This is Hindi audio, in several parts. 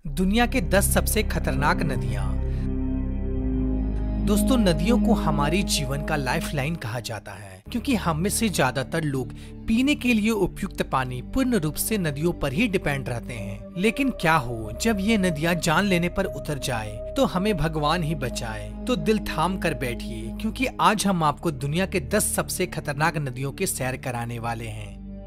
दुनिया के 10 सबसे खतरनाक नदियां। दोस्तों, नदियों को हमारे जीवन का लाइफलाइन कहा जाता है क्योंकि हम में से ज्यादातर लोग पीने के लिए उपयुक्त पानी पूर्ण रूप से नदियों पर ही डिपेंड रहते हैं। लेकिन क्या हो जब ये नदियां जान लेने पर उतर जाए तो हमें भगवान ही बचाए। तो दिल थाम कर बैठिए क्योंकि आज हम आपको दुनिया के 10 सबसे खतरनाक नदियों के सैर कराने वाले हैं।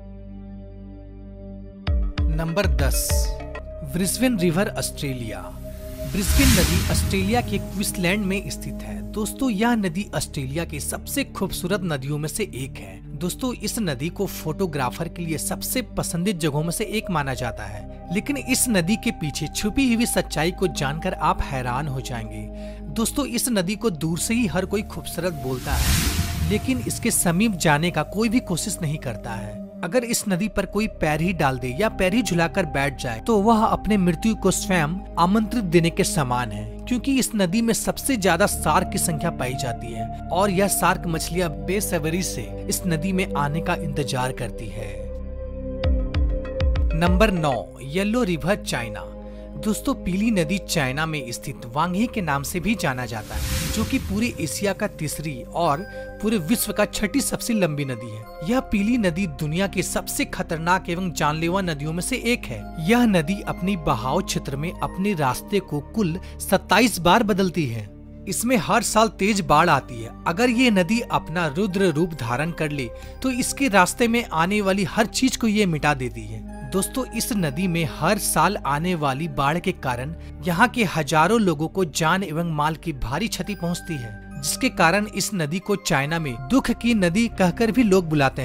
नंबर 10, ब्रिस्बेन रिवर, ऑस्ट्रेलिया। ब्रिस्बेन नदी ऑस्ट्रेलिया के क्वींसलैंड में स्थित है। दोस्तों, यह नदी ऑस्ट्रेलिया की सबसे खूबसूरत नदियों में से एक है। दोस्तों, इस नदी को फोटोग्राफर के लिए सबसे पसंदीदा जगहों में से एक माना जाता है। लेकिन इस नदी के पीछे छुपी हुई सच्चाई को जानकर आप हैरान हो जाएंगे। दोस्तों, इस नदी को दूर से ही हर कोई खूबसूरत बोलता है, लेकिन इसके समीप जाने का कोई भी कोशिश नहीं करता है। अगर इस नदी पर कोई पैर ही डाल दे या पैर ही झुलाकर बैठ जाए तो वह अपने मृत्यु को स्वयं आमंत्रित देने के समान है, क्योंकि इस नदी में सबसे ज्यादा शार्क की संख्या पाई जाती है और यह शार्क मछलियां बेसब्री से इस नदी में आने का इंतजार करती है। नंबर 9, येलो रिवर, चाइना। दोस्तों, पीली नदी चाइना में स्थित वांगही के नाम से भी जाना जाता है, जो कि पूरे एशिया का तीसरी और पूरे विश्व का छठी सबसे लंबी नदी है। यह पीली नदी दुनिया की सबसे खतरनाक एवं जानलेवा नदियों में से एक है। यह नदी अपनी बहाव क्षेत्र में अपने रास्ते को कुल 27 बार बदलती है। इसमें हर साल तेज बाढ़ आती है। अगर ये नदी अपना रुद्र रूप धारण कर ले तो इसके रास्ते में आने वाली हर चीज को ये मिटा देती है। दोस्तों, इस नदी में हर साल आने वाली बाढ़ के कारण यहाँ के हजारों लोगों को जान एवं माल की भारी क्षति पहुँचती है, जिसके कारण इस नदी को चाइना में दुख की नदी कहकर भी लोग बुलाते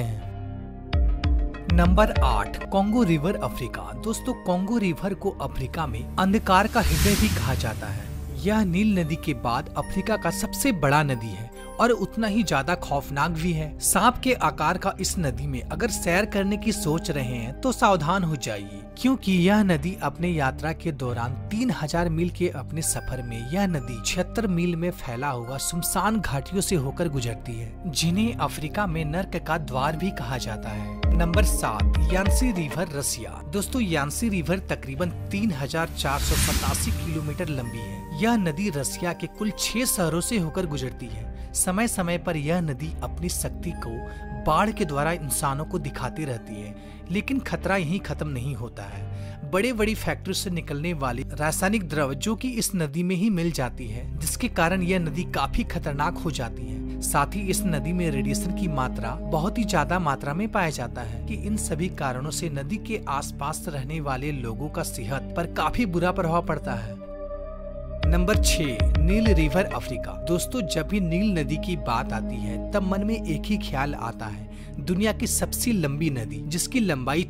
हैं। नंबर 8, कॉन्गो रिवर, अफ्रीका। दोस्तों, कॉन्गो रिवर को अफ्रीका में अंधकार का हृदय भी कहा जाता है। यह नील नदी के बाद अफ्रीका का सबसे बड़ा नदी है और उतना ही ज्यादा खौफनाक भी है। सांप के आकार का इस नदी में अगर सैर करने की सोच रहे हैं तो सावधान हो जाइए, क्योंकि यह नदी अपने यात्रा के दौरान 3000 मील के अपने सफर में यह नदी 76 मील में फैला हुआ सुनसान घाटियों से होकर गुजरती है, जिन्हें अफ्रीका में नर्क का द्वार भी कहा जाता है। नंबर 7, यांसी रिवर, रसिया। दोस्तों, यांसी रिवर तकरीबन 3487 किलोमीटर लंबी है। यह नदी रसिया के कुल 6 शहरों से होकर गुजरती है। समय समय पर यह नदी अपनी शक्ति को बाढ़ के द्वारा इंसानों को दिखाती रहती है, लेकिन खतरा यहीं खत्म नहीं होता है। बड़े बड़ी फैक्ट्री से निकलने वाली रासायनिक द्रव जो कि इस नदी में ही मिल जाती है, जिसके कारण यह नदी काफी खतरनाक हो जाती है। साथ ही इस नदी में रेडिएशन की मात्रा बहुत ही ज्यादा मात्रा में पाया जाता है कि इन सभी कारणों से नदी के आसपास रहने वाले लोगों का सेहत पर काफी बुरा प्रभाव पड़ता है। नंबर 6, नील रिवर, अफ्रीका। दोस्तों, जब भी नील नदी की बात आती है तब मन में एक ही ख्याल आता है, दुनिया की सबसे लंबी नदी, जिसकी लंबाई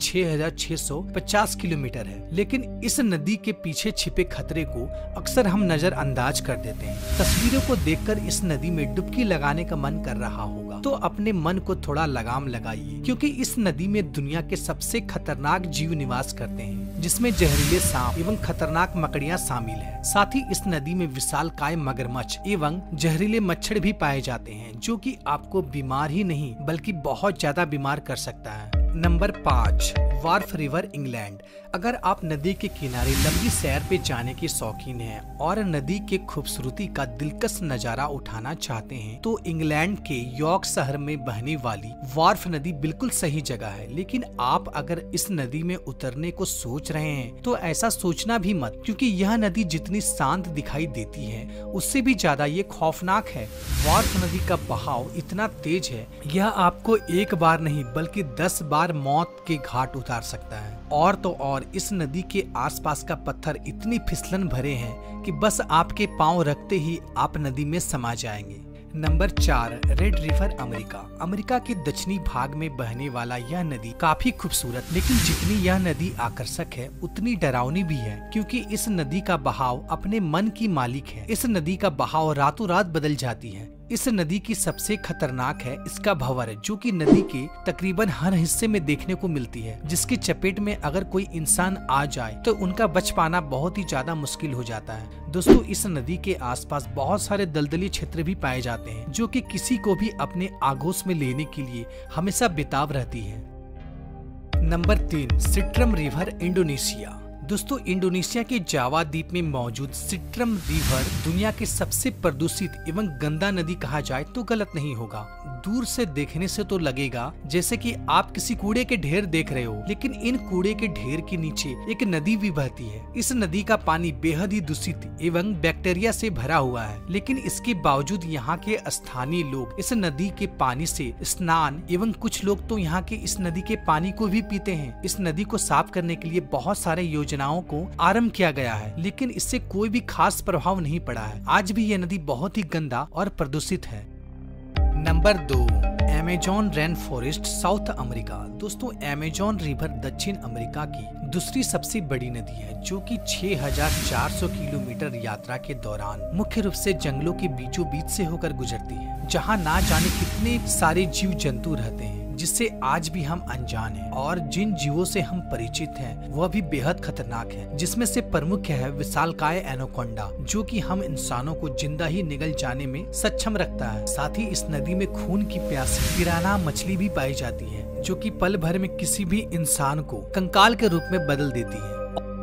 6650 किलोमीटर है। लेकिन इस नदी के पीछे छिपे खतरे को अक्सर हम नजरअंदाज कर देते हैं। तस्वीरों को देखकर इस नदी में डुबकी लगाने का मन कर रहा होगा तो अपने मन को थोड़ा लगाम लगाइए, क्योंकि इस नदी में दुनिया के सबसे खतरनाक जीव निवास करते हैं, जिसमें जहरीले सांप एवं खतरनाक मकड़ियाँ शामिल है। साथ ही इस नदी में विशालकाय मगरमच्छ एवं जहरीले मच्छर भी पाए जाते हैं, जो कि आपको बीमार ही नहीं बल्कि बहुत ज्यादा बीमार कर सकता है। नंबर 5, वार्फ रिवर, इंग्लैंड। अगर आप नदी के किनारे लंबी सैर पे जाने के शौकीन हैं और नदी के खूबसूरती का दिलकश नजारा उठाना चाहते हैं तो इंग्लैंड के यॉर्क शहर में बहने वाली वार्फ नदी बिल्कुल सही जगह है। लेकिन आप अगर इस नदी में उतरने को सोच रहे हैं तो ऐसा सोचना भी मत, क्योंकि यह नदी जितनी शांत दिखाई देती है उससे भी ज्यादा ये खौफनाक है। वार्फ नदी का बहाव इतना तेज है, यह आपको एक बार नहीं बल्कि 10 बार मौत के घाट उतार सकता है। और तो और इस नदी के आसपास का पत्थर इतनी फिसलन भरे हैं कि बस आपके पांव रखते ही आप नदी में समा जाएंगे। नंबर 4, रेड रिवर, अमेरिका। अमेरिका के दक्षिणी भाग में बहने वाला यह नदी काफी खूबसूरत, लेकिन जितनी यह नदी आकर्षक है उतनी डरावनी भी है, क्योंकि इस नदी का बहाव अपने मन की मालिक है। इस नदी का बहाव रातों रात बदल जाती है। इस नदी की सबसे खतरनाक है इसका भंवर, जो कि नदी के तकरीबन हर हिस्से में देखने को मिलती है, जिसकी चपेट में अगर कोई इंसान आ जाए तो उनका बच पाना बहुत ही ज्यादा मुश्किल हो जाता है। दोस्तों, इस नदी के आसपास बहुत सारे दलदली क्षेत्र भी पाए जाते हैं, जो कि किसी को भी अपने आगोश में लेने के लिए हमेशा बेताब रहती है। नंबर 3, सिट्रम रिवर, इंडोनेशिया। दोस्तों इंडोनेशिया के जावा द्वीप में मौजूद सिट्रम रिवर दुनिया के सबसे प्रदूषित एवं गंदा नदी कहा जाए तो गलत नहीं होगा। दूर से देखने से तो लगेगा जैसे कि आप किसी कूड़े के ढेर देख रहे हो, लेकिन इन कूड़े के ढेर के नीचे एक नदी भी बहती है। इस नदी का पानी बेहद ही दूषित एवं बैक्टीरिया से भरा हुआ है, लेकिन इसके बावजूद यहाँ के स्थानीय लोग इस नदी के पानी से स्नान एवं कुछ लोग तो यहाँ के इस नदी के पानी को भी पीते हैं। इस नदी को साफ करने के लिए बहुत सारे योजनाओं को आरंभ किया गया है, लेकिन इससे कोई भी खास प्रभाव नहीं पड़ा है। आज भी यह नदी बहुत ही गंदा और प्रदूषित है। नंबर 2, Amazon rain forest South America. दोस्तों अमेज़न रिवर दक्षिण अमेरिका की दूसरी सबसे बड़ी नदी है, जो कि 6400 किलोमीटर यात्रा के दौरान मुख्य रूप से जंगलों के बीचों बीच से होकर गुजरती है, जहां ना जाने कितने सारे जीव जंतु रहते हैं, जिससे आज भी हम अनजान हैं। और जिन जीवों से हम परिचित हैं वह भी बेहद खतरनाक है, जिसमें से प्रमुख है विशालकाय एनाकोंडा, जो कि हम इंसानों को जिंदा ही निगल जाने में सक्षम रखता है। साथ ही इस नदी में खून की प्यासी पिराना मछली भी पाई जाती है, जो कि पल भर में किसी भी इंसान को कंकाल के रूप में बदल देती है।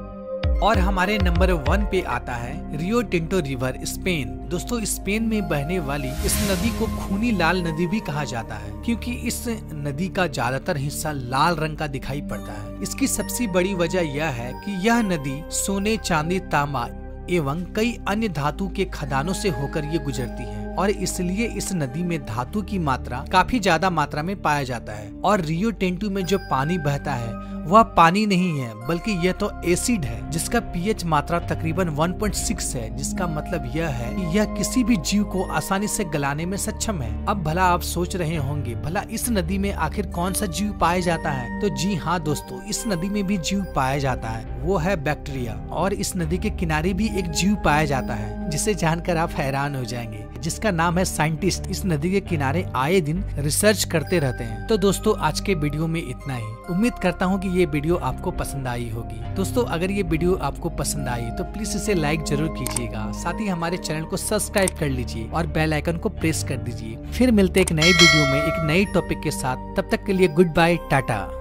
और हमारे नंबर 1 पे आता है रियो टिंटो रिवर, स्पेन। दोस्तों स्पेन में बहने वाली इस नदी को खूनी लाल नदी भी कहा जाता है, क्योंकि इस नदी का ज्यादातर हिस्सा लाल रंग का दिखाई पड़ता है। इसकी सबसे बड़ी वजह यह है कि यह नदी सोने, चांदी, तांबा एवं कई अन्य धातु के खदानों से होकर ये गुजरती है, और इसलिए इस नदी में धातु की मात्रा काफी ज्यादा मात्रा में पाया जाता है। और रियो टिंटो में जो पानी बहता है वह पानी नहीं है, बल्कि यह तो एसिड है, जिसका पीएच मात्रा तकरीबन 1.6 है, जिसका मतलब यह है कि यह किसी भी जीव को आसानी से गलाने में सक्षम है। अब भला आप सोच रहे होंगे भला इस नदी में आखिर कौन सा जीव पाया जाता है? तो जी हाँ दोस्तों, इस नदी में भी जीव पाया जाता है, वो है बैक्टीरिया। और इस नदी के किनारे भी एक जीव पाया जाता है, जिसे जानकर आप हैरान हो जाएंगे, जिसका नाम है साइंटिस्ट। इस नदी के किनारे आए दिन रिसर्च करते रहते हैं। तो दोस्तों आज के वीडियो में इतना ही। उम्मीद करता हूँ कि ये वीडियो आपको पसंद आई होगी। दोस्तों अगर ये वीडियो आपको पसंद आई तो प्लीज इसे लाइक जरूर कीजिएगा, साथ ही हमारे चैनल को सब्सक्राइब कर लीजिए और बेल आइकन को प्रेस कर दीजिए। फिर मिलते एक नए वीडियो में एक नई टॉपिक के साथ। तब तक के लिए गुड बाय, टाटा।